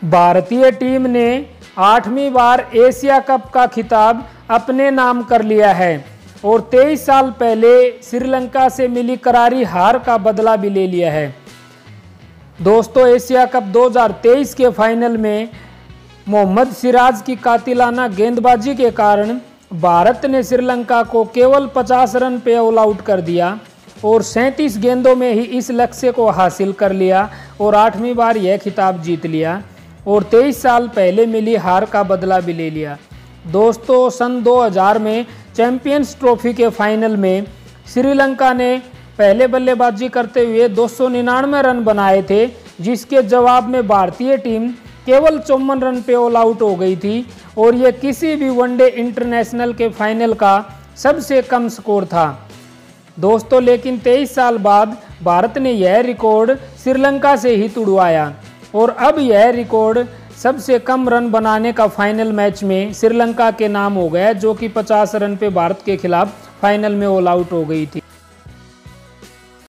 भारतीय टीम ने 8वीं बार एशिया कप का खिताब अपने नाम कर लिया है और 23 साल पहले श्रीलंका से मिली करारी हार का बदला भी ले लिया है। दोस्तों, एशिया कप 2023 के फाइनल में मोहम्मद सिराज की कातिलाना गेंदबाजी के कारण भारत ने श्रीलंका को केवल 50 रन पे ऑल आउट कर दिया और 37 गेंदों में ही इस लक्ष्य को हासिल कर लिया और 8वीं बार यह खिताब जीत लिया और 23 साल पहले मिली हार का बदला भी ले लिया। दोस्तों, सन 2000 में चैंपियंस ट्रॉफी के फाइनल में श्रीलंका ने पहले बल्लेबाजी करते हुए 299 रन बनाए थे, जिसके जवाब में भारतीय टीम केवल 54 रन पे ऑल आउट हो गई थी और यह किसी भी वनडे इंटरनेशनल के फाइनल का सबसे कम स्कोर था। दोस्तों, लेकिन 23 साल बाद भारत ने यह रिकॉर्ड श्रीलंका से ही तुड़वाया और अब यह रिकॉर्ड सबसे कम रन बनाने का फाइनल मैच में श्रीलंका के नाम हो गया, जो कि 50 रन पे भारत के खिलाफ फाइनल में ऑल आउट हो गई थी।